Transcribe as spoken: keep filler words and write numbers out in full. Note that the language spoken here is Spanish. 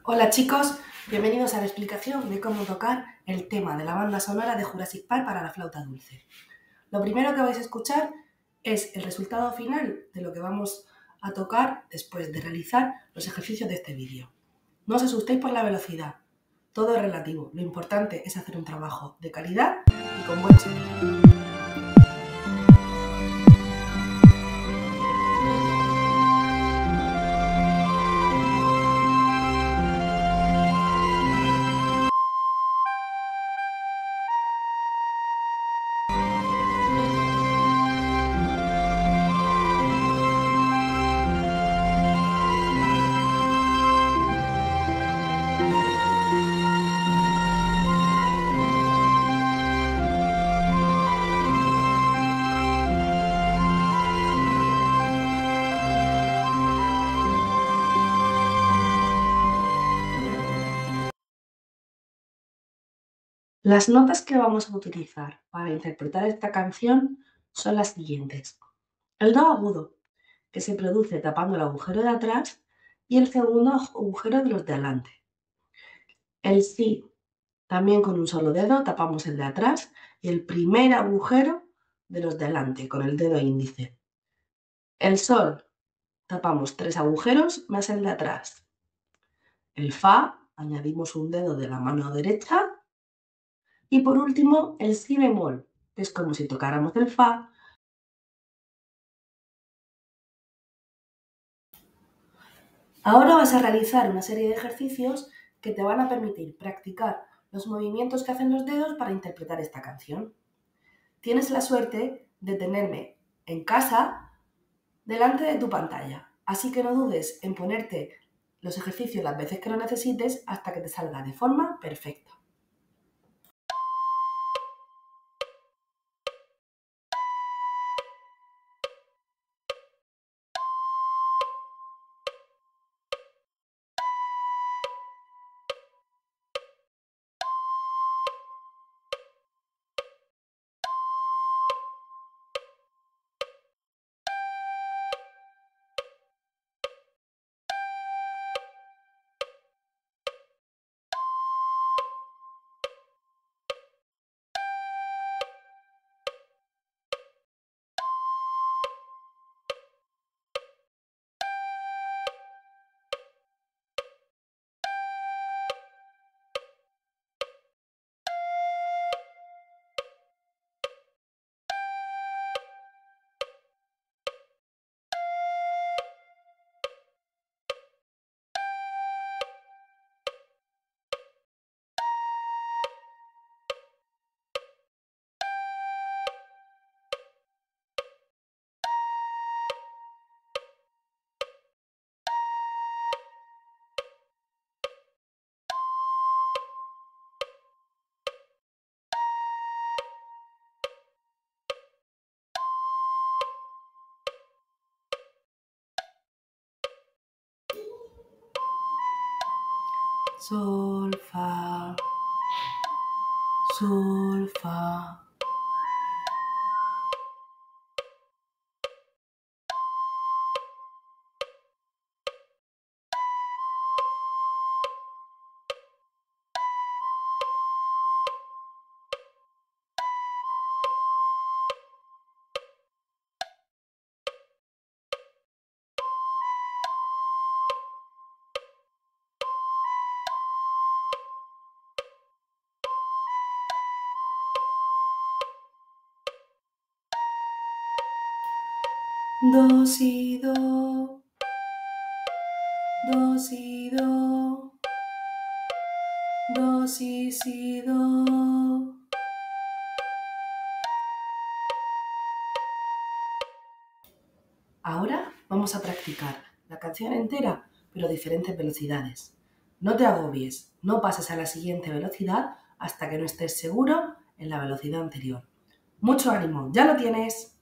Hola chicos, bienvenidos a la explicación de cómo tocar el tema de la banda sonora de Jurassic Park para la flauta dulce. Lo primero que vais a escuchar es el resultado final de lo que vamos a tocar después de realizar los ejercicios de este vídeo. No os asustéis por la velocidad, todo es relativo, lo importante es hacer un trabajo de calidad y con buen sonido. Las notas que vamos a utilizar para interpretar esta canción son las siguientes. El do agudo, que se produce tapando el agujero de atrás y el segundo agujero de los de adelante. El si, también con un solo dedo tapamos el de atrás y el primer agujero de los de adelante con el dedo índice. El sol, tapamos tres agujeros más el de atrás. El fa, añadimos un dedo de la mano derecha. Y por último, el si bemol, que es como si tocáramos el fa. Ahora vas a realizar una serie de ejercicios que te van a permitir practicar los movimientos que hacen los dedos para interpretar esta canción. Tienes la suerte de tenerme en casa delante de tu pantalla, así que no dudes en ponerte los ejercicios las veces que lo necesites hasta que te salga de forma perfecta. Sol, fa, sol, fa. Do, si, do, do, si, do, do, si, si, do. Ahora vamos a practicar la canción entera, pero a diferentes velocidades. No te agobies, no pases a la siguiente velocidad hasta que no estés seguro en la velocidad anterior. ¡Mucho ánimo! ¡Ya lo tienes!